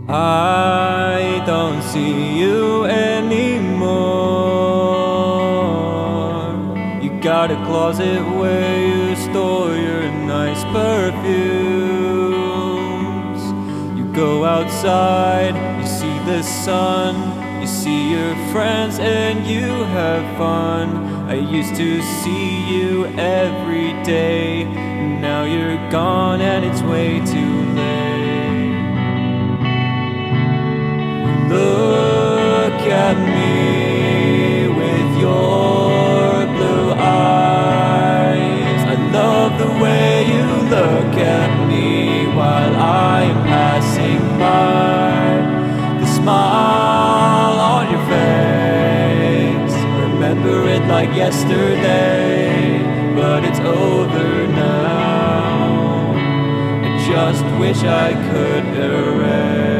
I don't see you anymore. You got a closet where you store your nice perfumes. You go outside, you see the sun, you see your friends and you have fun. I used to see you every day, now you're gone and it's way too late. Look at me with your blue eyes. I love the way you look at me while I am passing by. The smile on your face, remember it like yesterday, but it's over now. I just wish I could erase.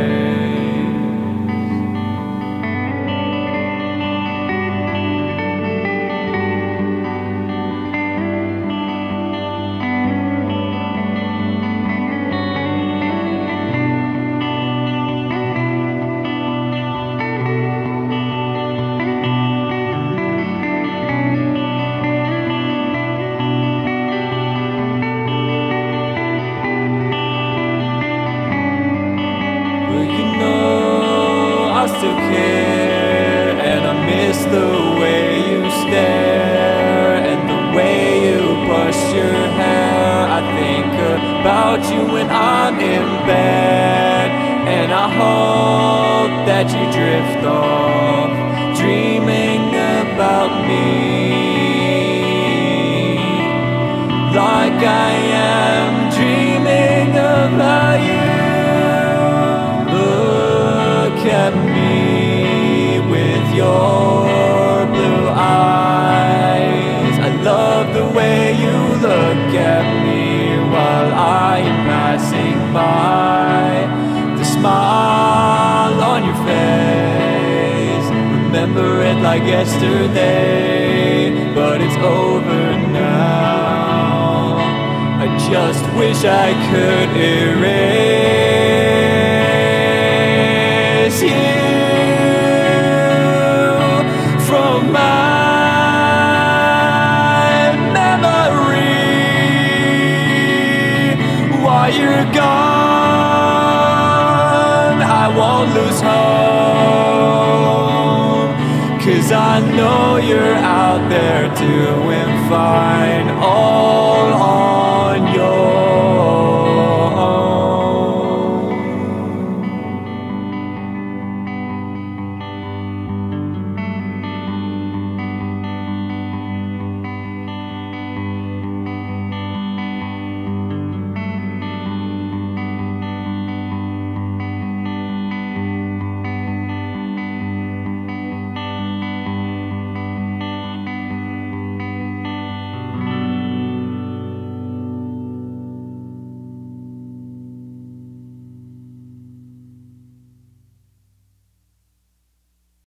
I still care, and I miss the way you stare and the way you brush your hair. I think about you when I'm in bed, and I hope that you drift off, dreaming about me, like I am dreaming about you. Look at me with your blue eyes. I love the way you look at me while I am passing by. The smile on your face, remember it like yesterday, but it's over now. I just wish I could erase you from my memory. While you're gone, I won't lose hope, 'cause I know you're out there doing fine. Oh,